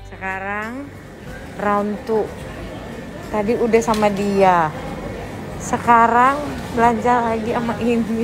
Sekarang round 2. Tadi udah sama dia. Sekarang belanja lagi sama ini.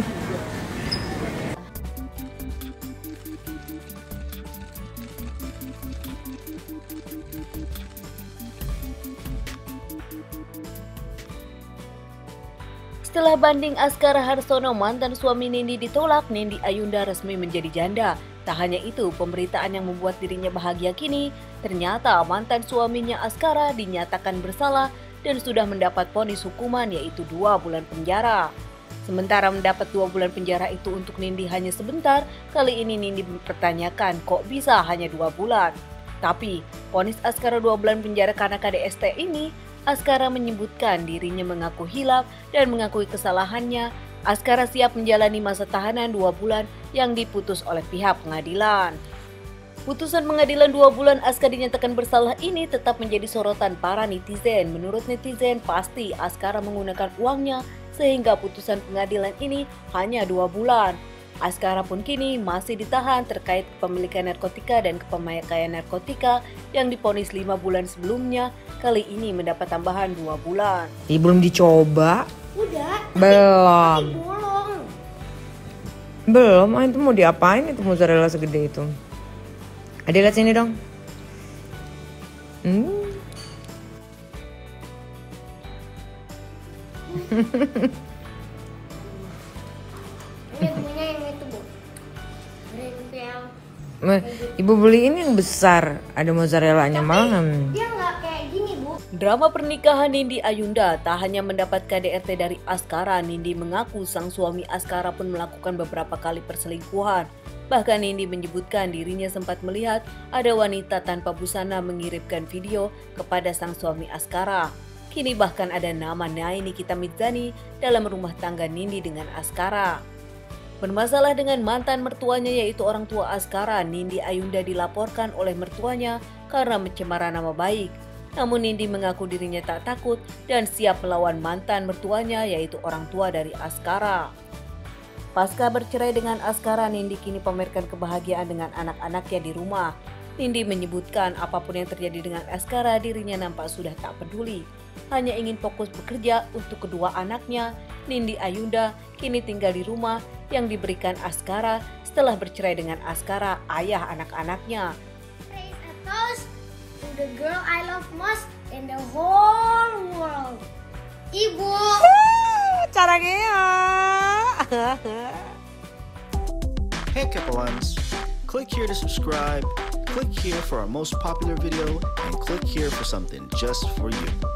Setelah banding Askara Harsono, mantan suami Nindi ditolak, Nindi Ayunda resmi menjadi janda. Tak hanya itu, pemberitaan yang membuat dirinya bahagia kini, ternyata mantan suaminya Askara dinyatakan bersalah dan sudah mendapat vonis hukuman yaitu 2 bulan penjara. Sementara mendapat 2 bulan penjara itu untuk Nindi hanya sebentar, kali ini Nindi mempertanyakan kok bisa hanya 2 bulan. Tapi, vonis Askara 2 bulan penjara karena KDST ini, Askara menyebutkan dirinya mengaku hilaf dan mengakui kesalahannya. Askara siap menjalani masa tahanan 2 bulan yang diputus oleh pihak pengadilan. Putusan pengadilan 2 bulan Askara dinyatakan bersalah ini tetap menjadi sorotan para netizen. Menurut netizen, pasti Askara menggunakan uangnya sehingga putusan pengadilan ini hanya 2 bulan. Askara pun kini masih ditahan terkait kepemilikan narkotika dan kepemakaian narkotika yang divonis 5 bulan sebelumnya. Kali ini mendapat tambahan 2 bulan. Belum dicoba? Udah. Belum. Tapi bolong. Belum, itu mau diapain itu mozzarella segede itu? Adik lihat sini dong. Ini punya yang itu, Bu. Yang Ibu beli ini yang besar, ada mozzarellanya malah. dia nggak kayak gini, Bu. Drama pernikahan Nindi Ayunda tak hanya mendapat KDRT dari Askara, Nindi mengaku sang suami Askara pun melakukan beberapa kali perselingkuhan. Bahkan Nindi menyebutkan dirinya sempat melihat ada wanita tanpa busana mengirimkan video kepada sang suami Askara. Kini bahkan ada nama Naini Nikita Mirzani dalam rumah tangga Nindi dengan Askara. Bermasalah dengan mantan mertuanya yaitu orang tua Askara, Nindi Ayunda dilaporkan oleh mertuanya karena mencemara nama baik. Namun Nindi mengaku dirinya tak takut dan siap melawan mantan mertuanya yaitu orang tua dari Askara. Pasca bercerai dengan Askara, Nindi kini pamerkan kebahagiaan dengan anak-anaknya di rumah. Nindi menyebutkan apapun yang terjadi dengan Askara, dirinya nampak sudah tak peduli. Hanya ingin fokus bekerja untuk kedua anaknya. Nindi Ayunda kini tinggal di rumah yang diberikan Askara setelah bercerai dengan Askara, ayah anak-anaknya. Raise a toast to the girl I love most in the whole world. Ibu. Caranya ya. Hey Kepalans, click here to subscribe, click here for our most popular video, and click here for something just for you.